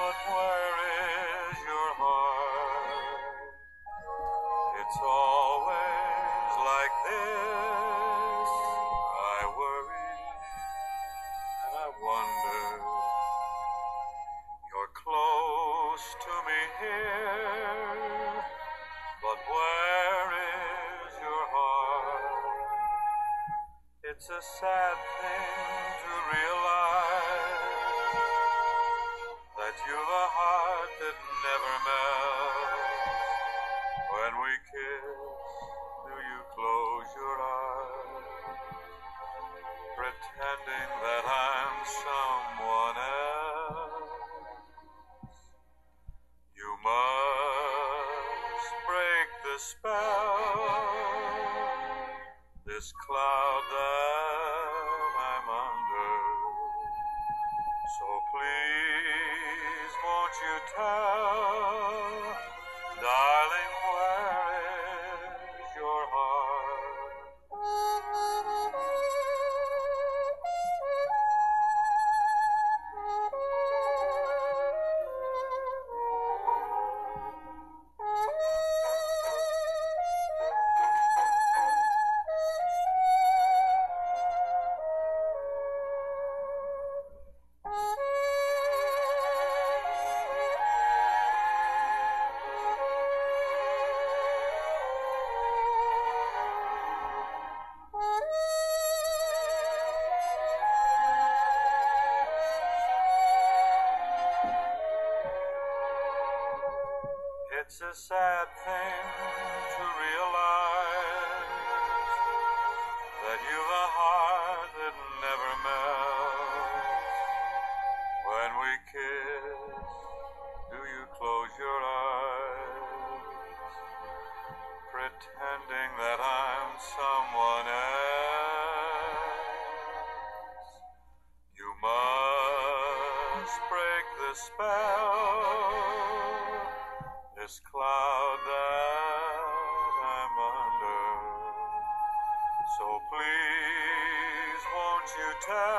but where is your heart? It's always like this. I worry and I wonder. You're close to me here, but where is your heart? It's a sad thing to realize that you've a heart that never melts. When we kiss, do you close your eyes, pretending that I'm someone else? You must break the spell, this cloud that I'm under. So please won't you tell, darling, where is your heart? It's a sad thing to realize that you've a heart that never melts. When we kiss, do you close your eyes, pretending that I'm someone else? You must break the spell, this cloud that I'm under. So please won't you tell